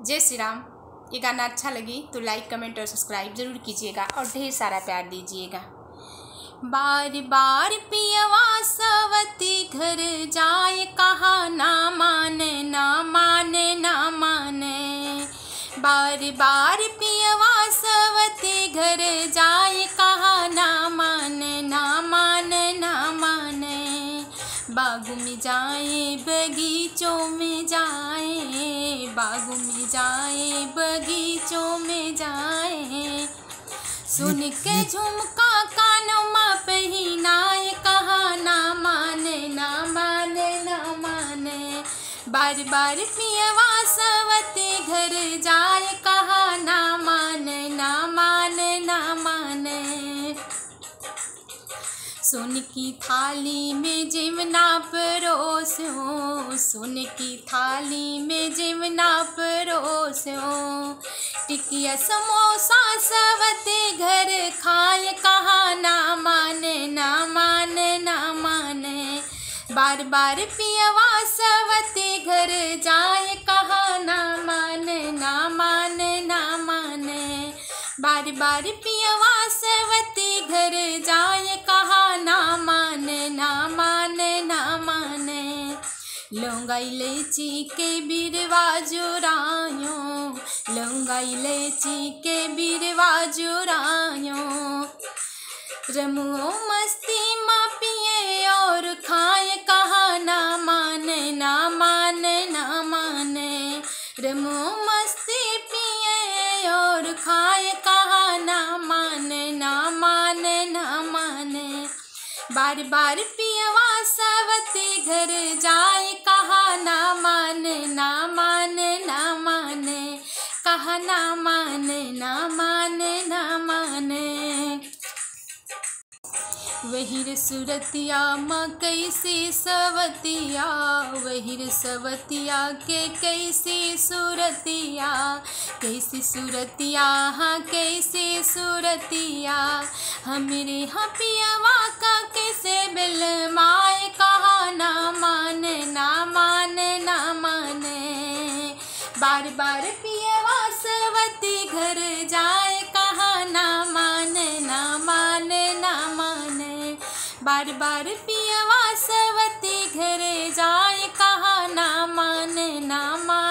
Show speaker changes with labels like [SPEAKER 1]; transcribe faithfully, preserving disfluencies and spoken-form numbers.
[SPEAKER 1] जय श्री राम। ये गाना अच्छा लगे तो लाइक कमेंट और सब्सक्राइब जरूर कीजिएगा और ढेर सारा प्यार दीजिएगा। बार बार पियवा सवती घर जाए, कहा ना माने ना माने ना माने। बार बार पियवा सवती घर जाए, कहा ना माने ना माने ना माने। बागों में जाए बगीचों में जाए, बागों में जाए बगीचों में जाए। सुन के झुमका कानों में पहनाए, कहा ना माने ना माने ना माने। बार बार पियवा सवती घर जाए, कहा ना माने ना माने ना माने। सोन की थाली में जिमना परोसो, सोन की थाली में जिमना परोसो। टिकिया समोसा सवती घर खाए, कहा ना माने ना माने ना माने। बार बार पियवा सवती घर जाए, कहा ना माने ना माने ना माने। बार बार पियवा सवती घर जाए, कहा ना माने ना माने ना माने। लौंगा इलायची के बिरवा जुरायो, लौंगा इलायची के बिरवा जुरायो। रमुओ मस्ती माँ पिए और खाए, कहा ना माने ना माने ना माने। रमुओ मस्ती पिए और खाए, कहा ना माने ना माने ना माने। बार बार पियवा सवती घर जाए, कहा ना माने ना माने ना माने। कहा ना माने ना माने ना माने। वही रे सुरतिया माँ कैसी सवतिया, वही रे सवतिया के कैसी सूरतिया। कैसी सूरतिया हाँ कैसी सूरतिया। हमरे हाँ पियवा का कैसे बिल माए, कहा ना माने ना माने ना माने। बार बार पियवा सवती घर जाए, कहा ना माने ना माने ना माने। बार बार पियवा सवती घर जाए, कहा ना माने ना माने।